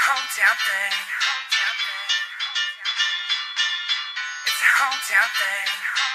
hometown thing. It's a hometown thing.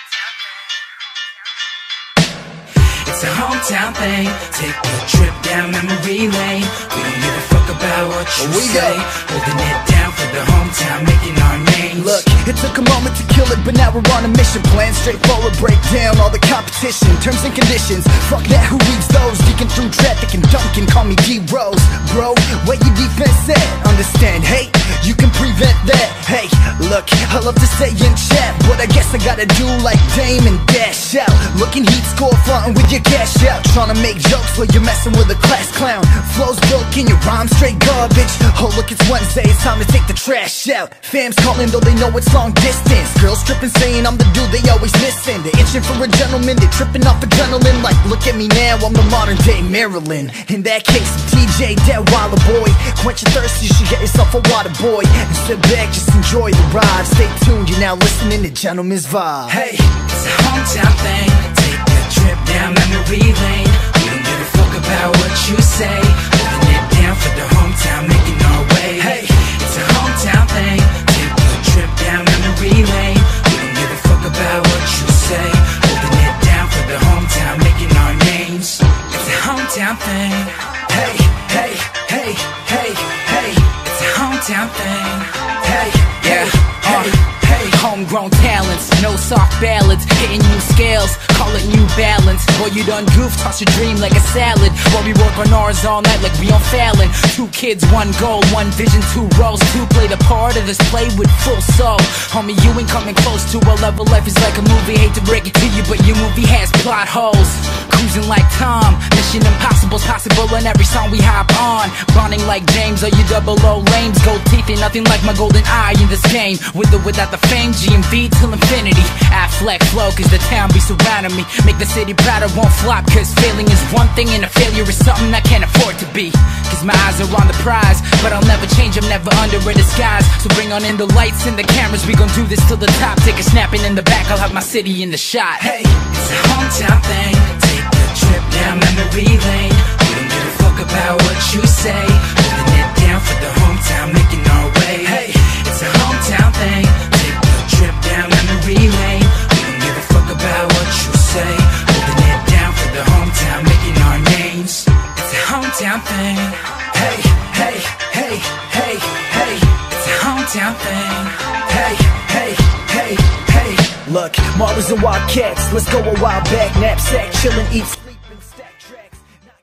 It's a hometown thing. Take a trip down memory lane. We don't give a fuck about what you say. Holding it down for the hometown, making our names. Look, it took a moment to kill it, but now we're on a mission. Plan straightforward, break down all the competition. Terms and conditions, fuck that, who reads those? Deacon through traffic and Duncan, call me D-Rose. Bro, where your defense at? Understand, hey, you can prevent that. Hey, look, I love to stay in chat, but I guess I gotta do like Dame and dash out. Looking heat score, frontin' with your cash out. Tryna make jokes while you're messing with a class clown. Flows broken, your rhyme straight garbage. Oh look, it's Wednesday, it's time to take the trash out. Fams calling though they know it's long distance. Girls tripping saying I'm the dude they always listen. They're itching for a gentleman, they're tripping off adrenaline. Like look at me now, I'm the modern day Marilyn. In that case, I'm TJ, that Wilder boy. Quench your thirst, you should get yourself a water boy. And sit back, just enjoy the ride. Stay tuned, you're now listening to Gentleman's Vibe. Hey, it's a hometown thing. Take a trip down memory lane. We don't give a fuck about what you say. Holding it down for the hometown, making our way. Hey, it's a hometown thing. Take a trip down memory lane. We don't give a fuck about what you say. Holding it down for the hometown, making our names. It's a hometown thing. Hey, hey, hey, hey, hey. It's a hometown thing. Hey, yeah, hey. Homegrown talents, no soft ballads, hitting new scales, call it new balance. Boy, you done goof, toss your dream like a salad. While we work on ours all night like we on Fallon. 2 kids, 1 goal, 1 vision, 2 roles. 2 played a part of this play with full soul. Homie, you ain't coming close to a level. Life is like a movie, hate to break it to you, but your movie has plot holes. Cruising like Tom, Mission Impossible's possible in every song we hop on. Bonding like James, or you double O lames. Gold teeth ain't nothing like my golden eye in this game. With or without the fame, GMV till infinity. Affleck flow, cause the town be surrounding me. Make the city proud, I won't flop, cause failing is one thing and a failure is something I can't afford to be. Cause my eyes are on the prize, but I'll never change, I'm never under a disguise. So bring on in the lights and the cameras, we gon' do this till the top. Take a snapping in the back, I'll have my city in the shot. Hey, it's a hometown thing. Take a trip down memory lane. We don't give a fuck about what you say. Holding it down for the hometown, making our way. Hey, it's a hometown thing. Take a trip down memory lane. We don't give a fuck about what you say. Holding it down for the hometown, making our names. It's a hometown thing. Hey, hey, hey, hey, hey. It's a hometown thing. Hey, hey, hey, hey. Look, Mars and Wildcats, let's go a while back. Knapsack, chillin', eat